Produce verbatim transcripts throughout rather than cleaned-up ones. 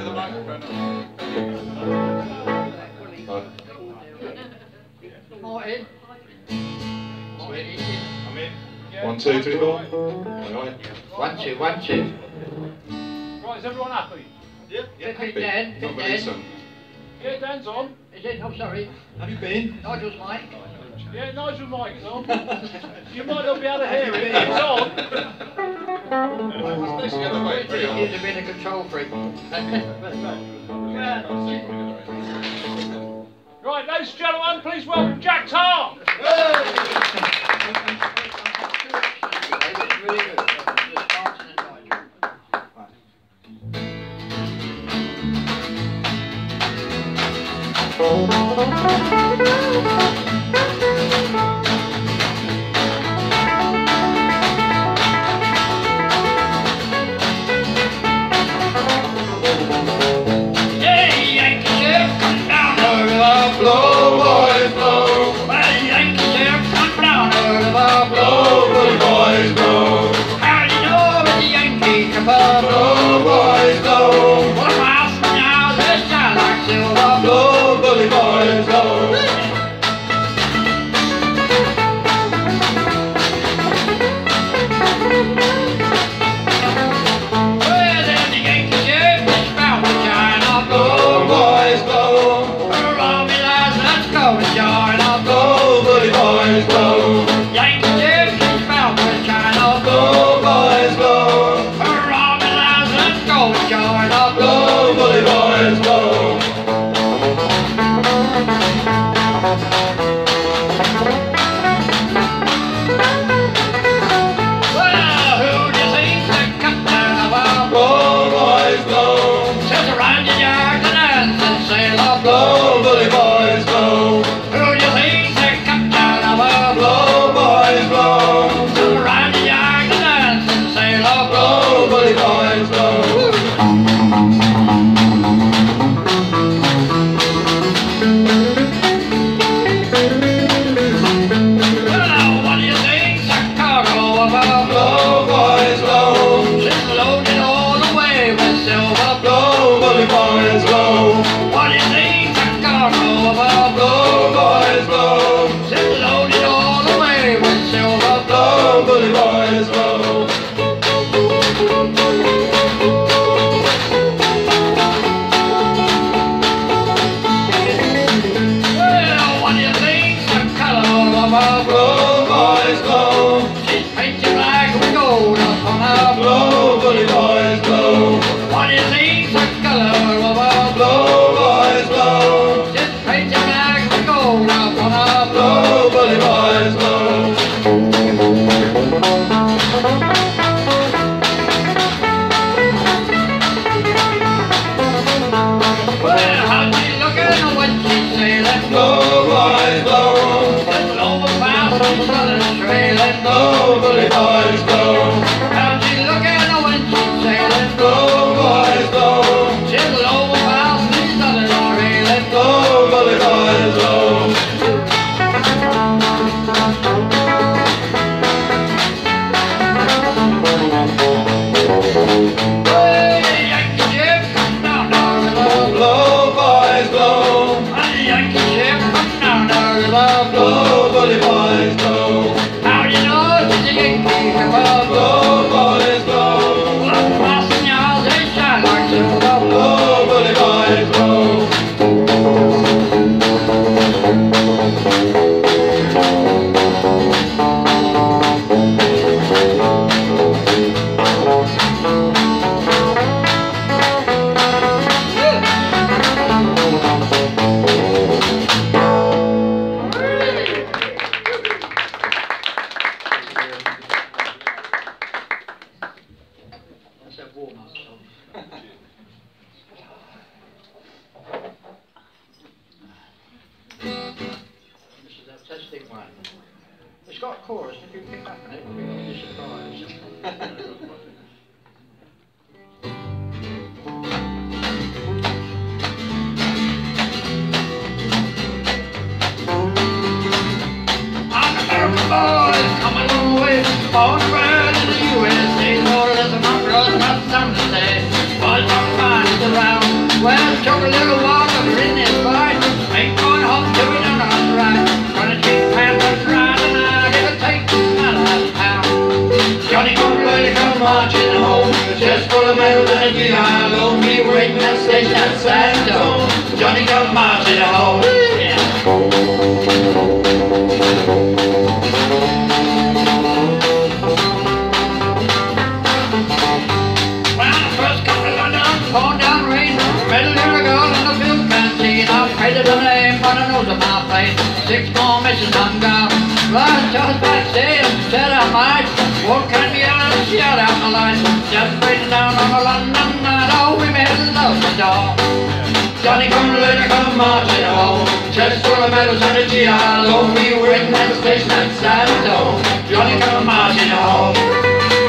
the microphone. Martin. I'm in. One, two, three, four. One, two, one, two. Right, is everyone happy? Yeah, yeah. Bit Dan, bit Dan. Yeah, Dan's on. Is it? Oh, sorry. Have you been? Nigel's mic. Yeah, Nigel Mike's on. You might not be able to hear it, it's on. He's a bit of control freak. Right, ladies and gentlemen, please welcome Jacktar. It's really good. It's Martin and Nigel. How'd you look at her when she's sailing? Go, boys, go. She's all over medals and a G I Loan me waiting at the station at Santo. Johnny come marching home. Yeah. When I first come to London, pouring down rain, medal in a girl in the field canteen. I painted her name on the nose of my face. Six more missions I'm gone. Right just backstage, said I might. What can be out of the out out my life? Just waiting down on the London night. Oh, we made love the door. Johnny come later, come marching home. Chest full of medals and a G I Loan me waiting at the station at Santo. Johnny come marching home.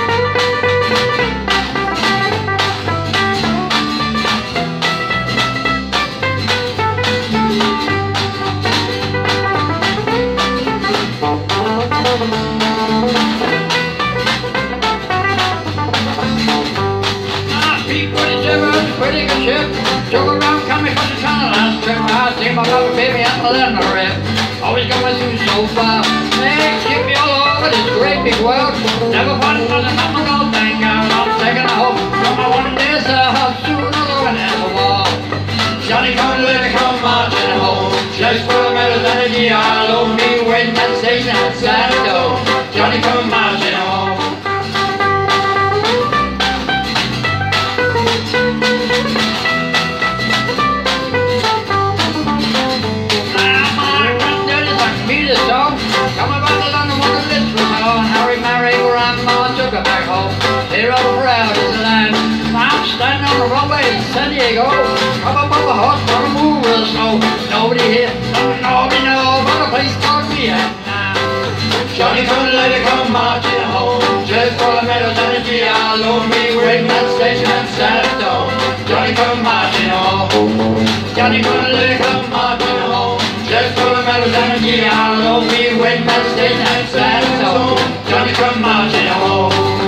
Pretty good ship, took around coming from the tunnel last trip. I see my love baby at the land of rip. Always got my suit so far. Make ship me all over this great big world. Never fun for the mama, no thank God. I'm taking a hope from my one day, so how soon I'll go and have a war. Johnny come later, come marching home. Chest full of medals and a G I Loan me waiting at the station at Santo. Johnny come marching home. Come about the London, what a list was on. Harry married grandma, took her back home. Here over out is the land. I'm standing on the runway in San Diego. Come up on the horse, gonna move real slow. Nobody here, nobody know, but a place called Vietnam. Johnny come later, come marching home. Just full of medals and a G I Loan me waiting at the station at Santo. Johnny come marching home. Johnny come later, come marching home. Just full of medals and a G I Loan me waiting at the station at Santo. Johnny come marching home.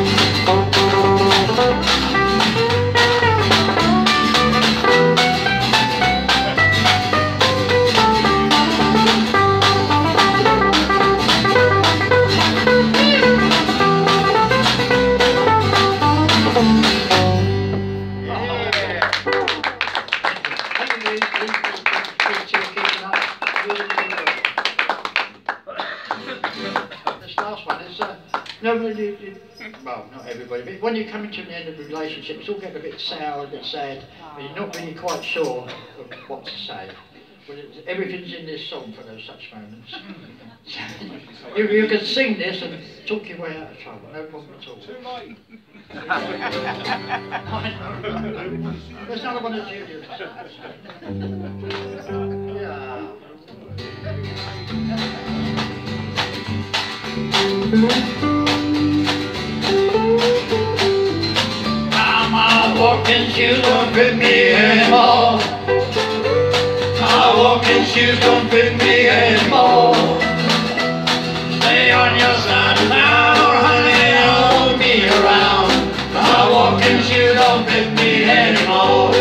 Nobody, well, not everybody, but when you come into the end of a relationship, it's all getting a bit sour, a bit sad, and you're not really quite sure of what to say. But it's, everything's in this song for those such moments. you, you can sing this and talk your way out of trouble, no problem at all. Too late. There's another one of Julia's. Yeah. My walking shoes don't fit me anymore. My walking shoes don't fit me anymore. Stay on your side of town, honey, I won't be around. My walking shoes don't fit me anymore.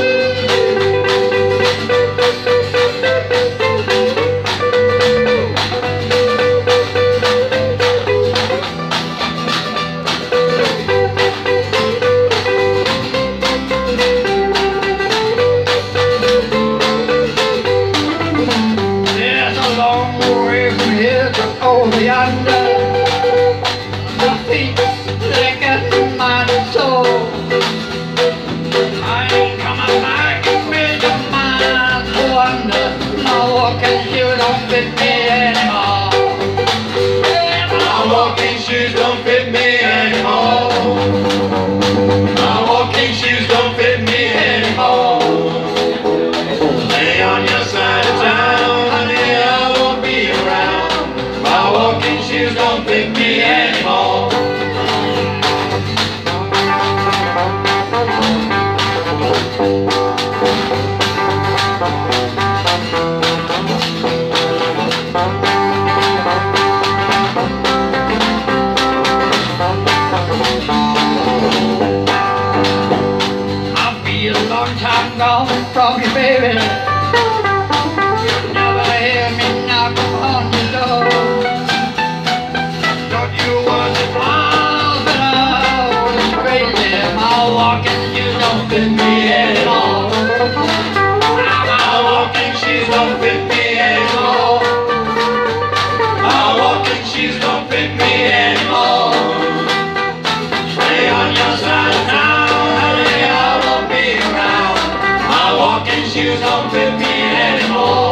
From you, baby, you never hear me knock on your door. Thought you was a wild, but I was crazy. My walking shoes fit me anymore. My walking shoes don't fit me anymore. My walking shoes don't fit me anymore. Stay on your side of town, honey, I won't be around. My walking shoes don't fit me anymore.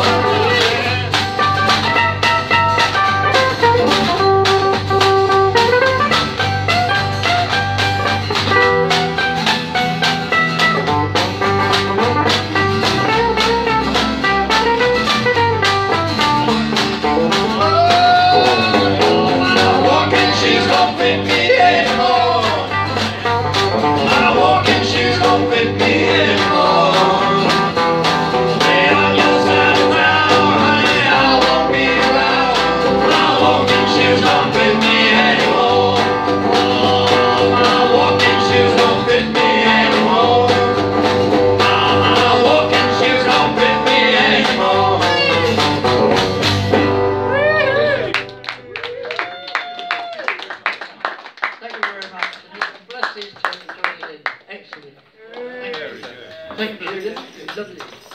Thank you. Lovely.